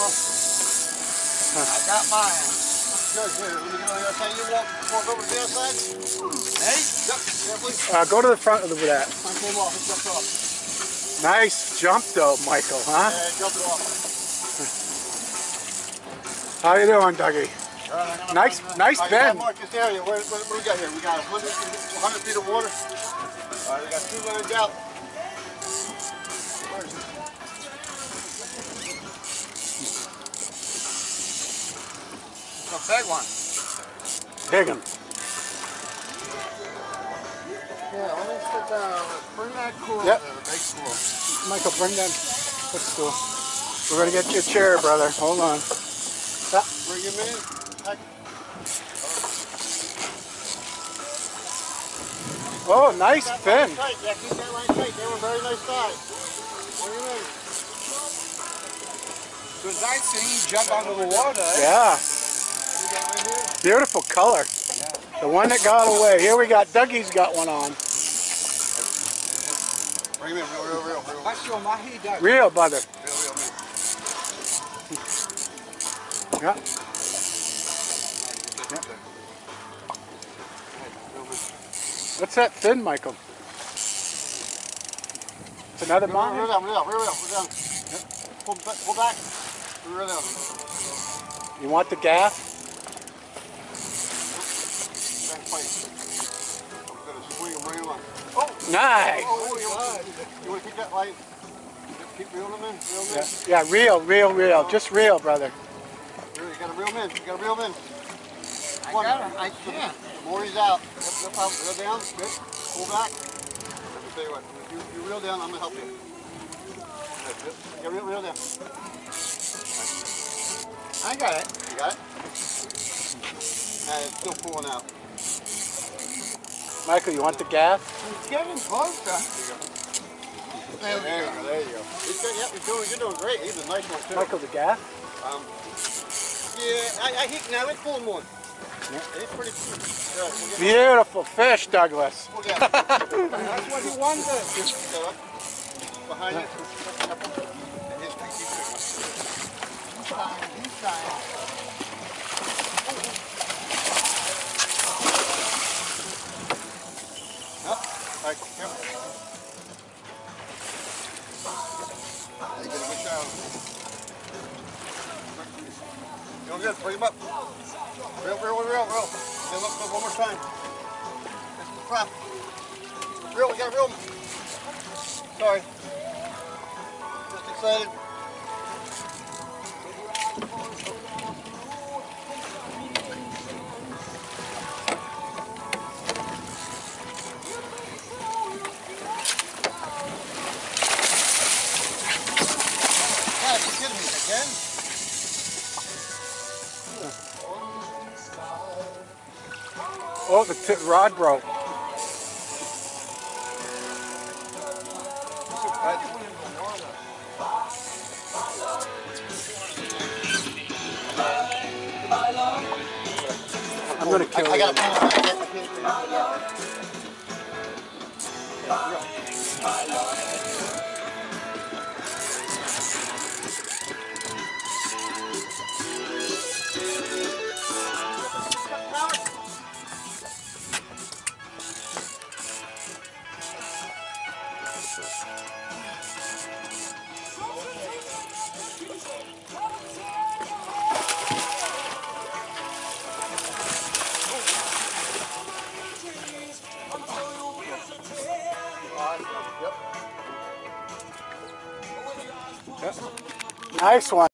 I got mine. Good, here. Let me get on the other side. You walk over to the other side. Hey? Yep, carefully. Go to the front of that. Mine came off. It jumped off. Nice jump though, Michael, huh? Yeah, it jumped it off. How you doing, Dougie? Nice Alright, bend. Mark this area. What do we got here? We got 100 feet of water. Alright, we got 2 lines out. Where is it? It's a big one. Big one. Yeah, let me sit down. Bring that cool. Yep. Big cool. Michael, bring that. That's cool. We're gonna get you a chair, brother. Hold on. Bring him in. Oh, nice fin. Tight. Yeah, keep that line tight. They were very nice size. Bring him in. It was nice seeing you jump out of the water. Eh? Yeah. You got right here? Beautiful color. The one that got away. Here we got, Dougie's got one on. Bring him in. Real. What's your mahi, Doug? Real, brother. Real, man. Yeah. What's that fin, Michael? It's another Real mine? down. We're down. Pull back. Real down. You want the gaff? Back fight. I'm gonna swing him right on. Nice. Oh, you want to keep that light? Keep reeling him in. Reel him in. Yeah, real. Just real, brother. You got to reel him in. You got to reel him in. I got him. I can't. The more he's out. Yep, reel down. Good. Pull back. Let me tell you what. You reel down, I'm going to help you. Yeah, reel down. I got it. You got it? And it's still pulling out. Michael, you want the gaff? It's getting closer. There you go. There you go. Yep, you're doing great. He's a nice one, too. Michael, the gaff? Yeah, now it's pulling one. Yeah. It's pretty good. Beautiful fish, Douglas. Pull down. That's what he wanted. Behind you. He's trying. Alright, careful. You get a good shot. Doing good. Bring him up. Reel. Then look one more time. That's the prop. Reel. We gotta reel him. Sorry. Just excited. Oh, the rod broke. I'm going to kill you. I got Nice one.